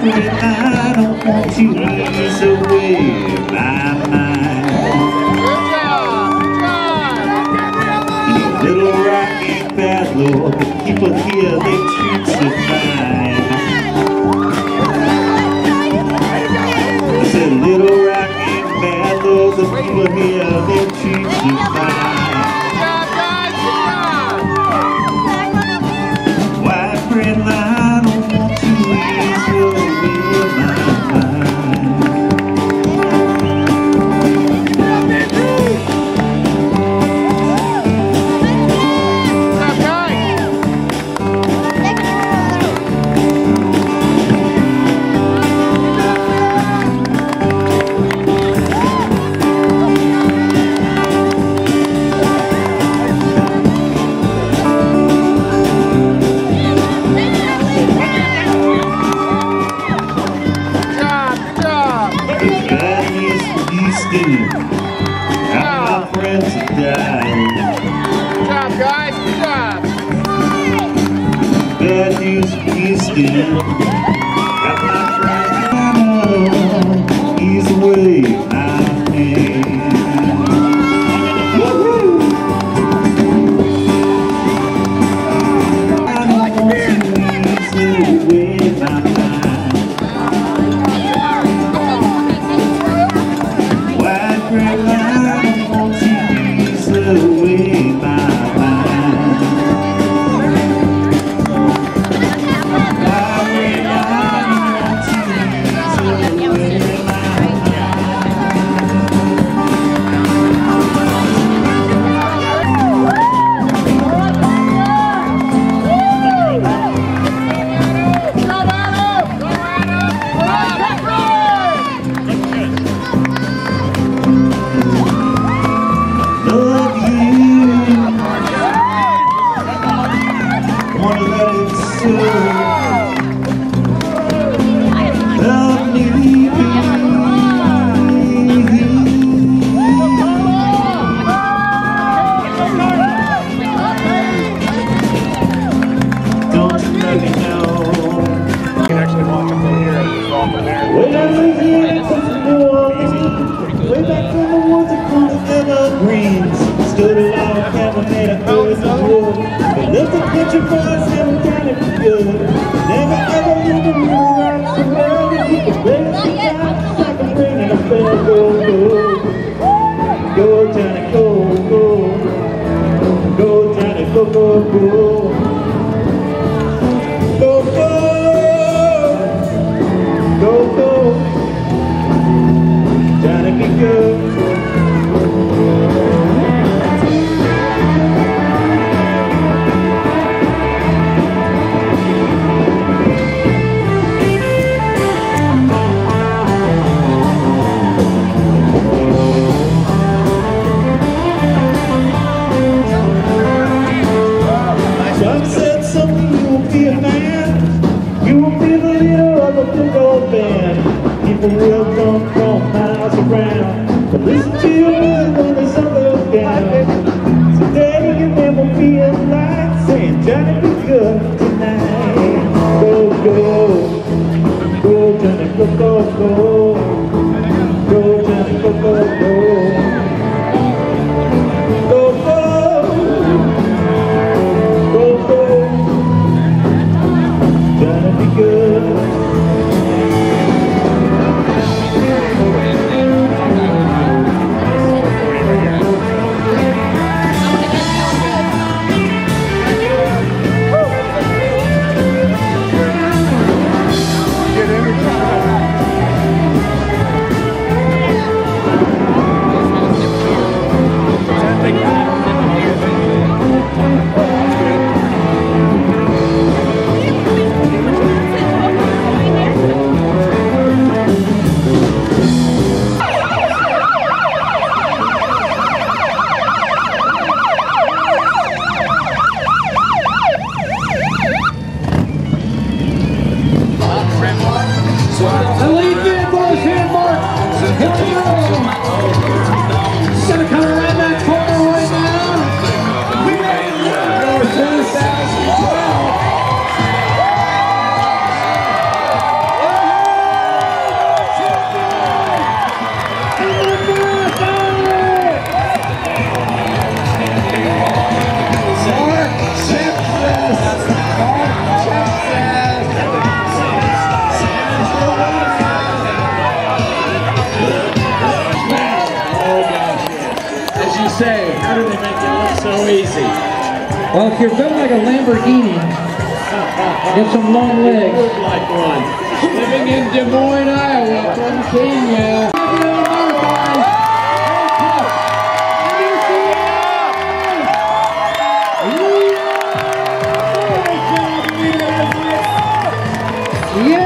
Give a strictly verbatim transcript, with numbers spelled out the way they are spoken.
friend, I don't want to ease away my mind. You know, Little Rock ain't bad, Lord, the people here, they treat you fine. I said, Little Rock ain't bad, Lord, the people here, they treat you fine. White bread line, I don't want to ease away my mind. How my friends have died. Good job, guys. Good job. Bad news from Houston. Got my friends ease away my pain. Woo-hoo! I don't want to ease away my mind. White bread line, away my mind. Highway line, ease away my stood along, never made a good wood. But look at picture for us, never done it good. Never ever lived in the rocks the world. If you could bring us the time, like a ring and a bell, go, go. Go, Johnny, go, go. Go, Johnny, go, go, go. Go, go. Go, go. Johnny, get good. People will come from miles around to listen to your music when the sun goes down. So daddy, you never feel like saying, Johnny, be good tonight. Go, go, go, Johnny, go, go, go. Go, Johnny, go, go, go. Go, go, go, go. Johnny, be good. say? How do they make it look so easy? Well, if you're built like a Lamborghini, get some long legs. Look like one. Living in Des Moines, Iowa, from Kenya. Yeah!